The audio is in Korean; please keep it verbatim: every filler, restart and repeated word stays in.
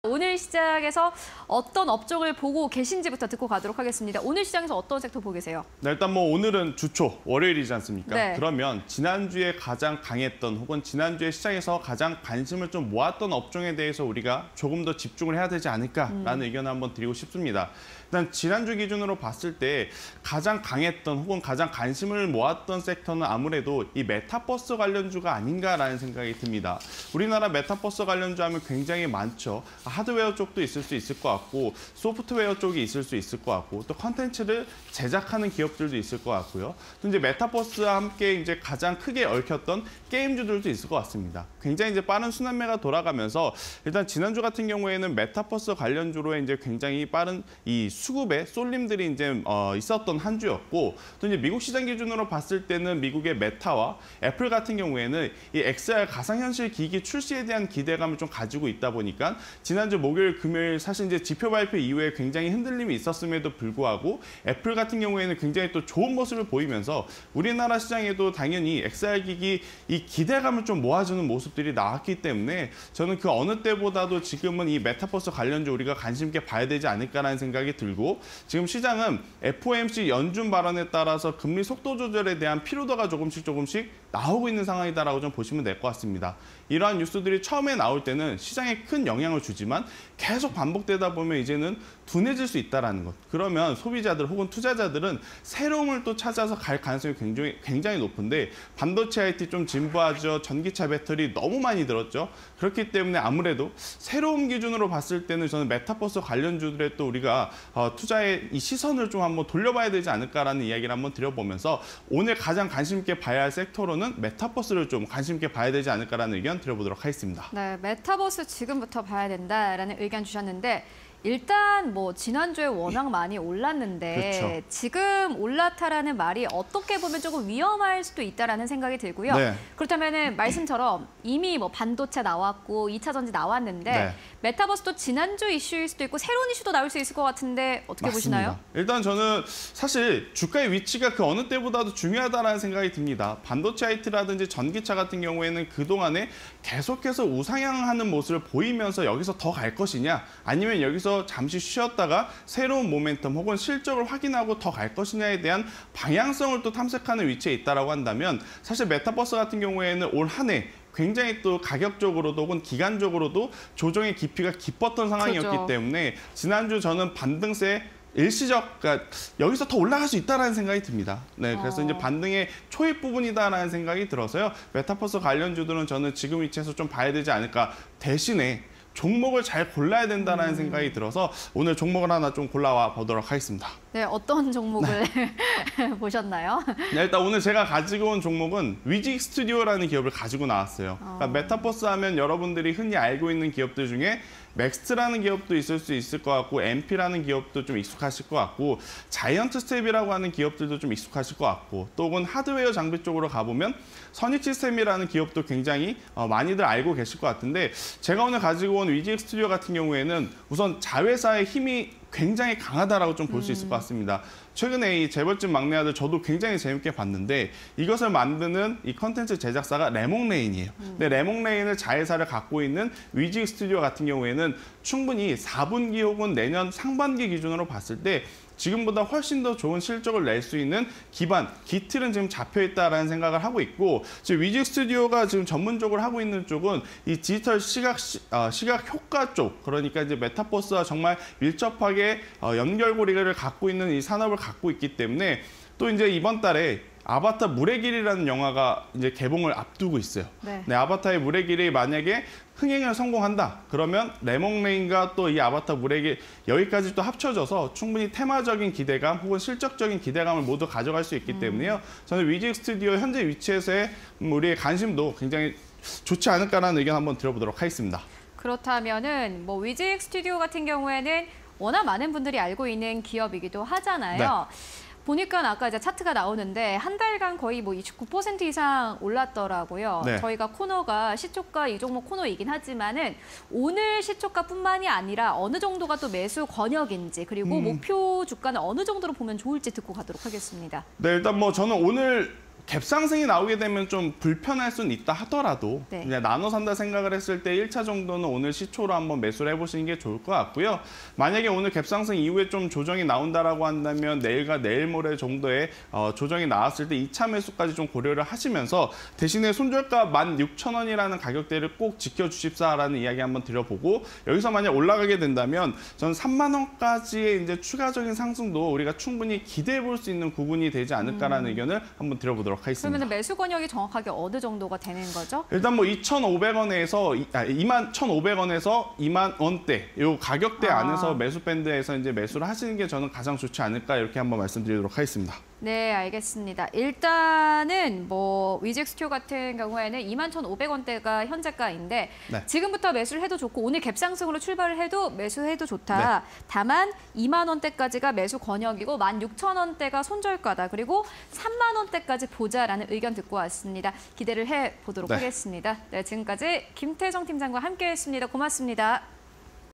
오늘 시장에서 어떤 업종을 보고 계신지부터 듣고 가도록 하겠습니다. 오늘 시장에서 어떤 섹터 보고 계세요? 네, 일단 뭐 오늘은 주초, 월요일이지 않습니까? 네. 그러면 지난주에 가장 강했던 혹은 지난주에 시장에서 가장 관심을 좀 모았던 업종에 대해서 우리가 조금 더 집중을 해야 되지 않을까라는 음. 의견을 한번 드리고 싶습니다. 일단 지난주 기준으로 봤을 때 가장 강했던 혹은 가장 관심을 모았던 섹터는 아무래도 이 메타버스 관련주가 아닌가라는 생각이 듭니다. 우리나라 메타버스 관련주 하면 굉장히 많죠. 하드웨어 쪽도 있을 수 있을 것 같고 소프트웨어 쪽이 있을 수 있을 것 같고 또 컨텐츠를 제작하는 기업들도 있을 것 같고요. 또 이제 메타버스와 함께 이제 가장 크게 얽혔던 게임주들도 있을 것 같습니다. 굉장히 이제 빠른 순환매가 돌아가면서 일단 지난주 같은 경우에는 메타버스 관련주로 이제 굉장히 빠른 이 수급의 쏠림들이 이제 어, 있었던 한 주였고 또 이제 미국 시장 기준으로 봤을 때는 미국의 메타와 애플 같은 경우에는 이 엑스알 가상현실 기기 출시에 대한 기대감을 좀 가지고 있다 보니까 지난주 목요일, 금요일 사실 이제 지표 발표 이후에 굉장히 흔들림이 있었음에도 불구하고 애플 같은 경우에는 굉장히 또 좋은 모습을 보이면서 우리나라 시장에도 당연히 엑스알 기기 이 기대감을 좀 모아주는 모습들이 나왔기 때문에 저는 그 어느 때보다도 지금은 이 메타버스 관련주 우리가 관심 있게 봐야 되지 않을까라는 생각이 들고 지금 시장은 에프오엠씨 연준 발언에 따라서 금리 속도 조절에 대한 피로도가 조금씩 조금씩 나오고 있는 상황이다라고 좀 보시면 될 것 같습니다. 이러한 뉴스들이 처음에 나올 때는 시장에 큰 영향을 주지만 계속 반복되다 보면 이제는 둔해질 수 있다는 것. 그러면 소비자들 혹은 투자자들은 새로움을 또 찾아서 갈 가능성이 굉장히, 굉장히 높은데 반도체 아이티 좀 진부하죠. 전기차 배터리 너무 많이 들었죠. 그렇기 때문에 아무래도 새로운 기준으로 봤을 때는 저는 메타버스 관련주들에 또 우리가 어, 투자의 이 시선을 좀 한번 돌려봐야 되지 않을까라는 이야기를 한번 드려보면서 오늘 가장 관심 있게 봐야 할 섹터로는 메타버스를 좀 관심 있게 봐야 되지 않을까라는 의견 드려보도록 하겠습니다. 네, 메타버스 지금부터 봐야 된다라는 의견 주셨는데 일단 뭐 지난주에 워낙 많이 올랐는데 그렇죠. 지금 올라타라는 말이 어떻게 보면 조금 위험할 수도 있다라는 생각이 들고요. 네. 그렇다면은 말씀처럼 이미 뭐 반도체 나왔고 이 차 전지 나왔는데 네. 메타버스도 지난주 이슈일 수도 있고 새로운 이슈도 나올 수 있을 것 같은데 어떻게 맞습니다. 보시나요? 일단 저는 사실 주가의 위치가 그 어느 때보다도 중요하다는 생각이 듭니다. 반도체 아이티라든지 전기차 같은 경우에는 그동안에 계속해서 우상향하는 모습을 보이면서 여기서 더 갈 것이냐 아니면 여기서 잠시 쉬었다가 새로운 모멘텀 혹은 실적을 확인하고 더 갈 것이냐에 대한 방향성을 또 탐색하는 위치에 있다고 한다면 사실 메타버스 같은 경우에는 올 한 해 굉장히 또 가격적으로도 혹은 기간적으로도 조정의 깊이가 깊었던 상황이었기 그렇죠. 때문에 지난주 저는 반등세 일시적, 그러니까 여기서 더 올라갈 수 있다는 생각이 듭니다. 네, 그래서 어. 이제 반등의 초입 부분이다라는 생각이 들어서요. 메타버스 관련주들은 저는 지금 위치에서 좀 봐야 되지 않을까. 대신에 종목을 잘 골라야 된다는 음. 생각이 들어서 오늘 종목을 하나 좀 골라와 보도록 하겠습니다. 네, 어떤 종목을 네. 보셨나요? 네, 일단 오늘 제가 가지고 온 종목은 위직 스튜디오라는 기업을 가지고 나왔어요. 어. 그러니까 메타버스 하면 여러분들이 흔히 알고 있는 기업들 중에 맥스트라는 기업도 있을 수 있을 것 같고 엠피라는 기업도 좀 익숙하실 것 같고 자이언트 스텝이라고 하는 기업들도 좀 익숙하실 것 같고 또 혹은 하드웨어 장비 쪽으로 가보면 선익 시스템이라는 기업도 굉장히 어, 많이들 알고 계실 것 같은데 제가 오늘 가지고 온 위직 스튜디오 같은 경우에는 우선 자회사의 힘이 굉장히 강하다라고 좀 볼 수 있을 것 같습니다. 최근에 이 재벌집 막내 아들 저도 굉장히 재밌게 봤는데 이것을 만드는 이 컨텐츠 제작사가 레몽레인이에요. 음. 근데 레몽레인을 자회사를 갖고 있는 위직 스튜디오 같은 경우에는 충분히 사 분기 혹은 내년 상반기 기준으로 봤을 때 지금보다 훨씬 더 좋은 실적을 낼 수 있는 기반, 기틀은 지금 잡혀있다라는 생각을 하고 있고 지금 위직 스튜디오가 지금 전문적으로 하고 있는 쪽은 이 디지털 시각, 어, 시각 효과 쪽 그러니까 이제 메타버스와 정말 밀접하게 어, 연결고리를 갖고 있는 이 산업을 갖고 있기 때문에 또 이제 이번 달에 아바타 물의 길이라는 영화가 이제 개봉을 앞두고 있어요. 네. 네, 아바타의 물의 길이 만약에 흥행을 성공한다. 그러면 레몽레인과 또 이 아바타 물의 길 여기까지 또 합쳐져서 충분히 테마적인 기대감 혹은 실적적인 기대감을 모두 가져갈 수 있기 음. 때문에요. 저는 위직 스튜디오 현재 위치에서의 우리의 관심도 굉장히 좋지 않을까라는 의견 한번 들어보도록 하겠습니다. 그렇다면은 뭐 위직 스튜디오 같은 경우에는 워낙 많은 분들이 알고 있는 기업이기도 하잖아요. 네. 보니까 아까 이제 차트가 나오는데 한 달간 거의 뭐 이십구 퍼센트 이상 올랐더라고요. 네. 저희가 코너가 시초가 이 종목 코너이긴 하지만은 오늘 시초가뿐만이 아니라 어느 정도가 또 매수 권역인지 그리고 음. 목표 주가는 어느 정도로 보면 좋을지 듣고 가도록 하겠습니다. 네, 일단 뭐 저는 오늘 갭 상승이 나오게 되면 좀 불편할 수는 있다 하더라도 네. 이제 나눠 산다 생각을 했을 때 일 차 정도는 오늘 시초로 한번 매수를 해보시는 게 좋을 것 같고요. 만약에 오늘 갭 상승 이후에 좀 조정이 나온다라고 한다면 내일과 내일 모레 정도의 어, 조정이 나왔을 때 이 차 매수까지 좀 고려를 하시면서 대신에 손절가 만 육천 원이라는 가격대를 꼭 지켜주십사라는 이야기 한번 드려보고 여기서 만약 올라가게 된다면 저는 삼만 원까지의 이제 추가적인 상승도 우리가 충분히 기대해 볼 수 있는 부분이 되지 않을까라는 음. 의견을 한번 드려보도록 하겠습니다. 그러면 매수 권역이 정확하게 어느 정도가 되는 거죠? 일단 뭐 이천오백 원에서 아, 이만 천오백 원에서 이만 원대 요 가격대 아. 안에서 매수 밴드에서 이제 매수를 하시는 게 저는 가장 좋지 않을까 이렇게 한번 말씀드리도록 하겠습니다. 네, 알겠습니다. 일단은 뭐 위직 스튜 같은 경우에는 이만 천오백 원대가 현재가인데 네. 지금부터 매수를 해도 좋고 오늘 갭상승으로 출발을 해도 매수해도 좋다. 네. 다만 이만 원대까지가 매수 권역이고 만 육천 원대가 손절가다. 그리고 삼만 원대까지 보자라는 의견 듣고 왔습니다. 기대를 해보도록 네. 하겠습니다. 네, 지금까지 김태성 팀장과 함께했습니다. 고맙습니다.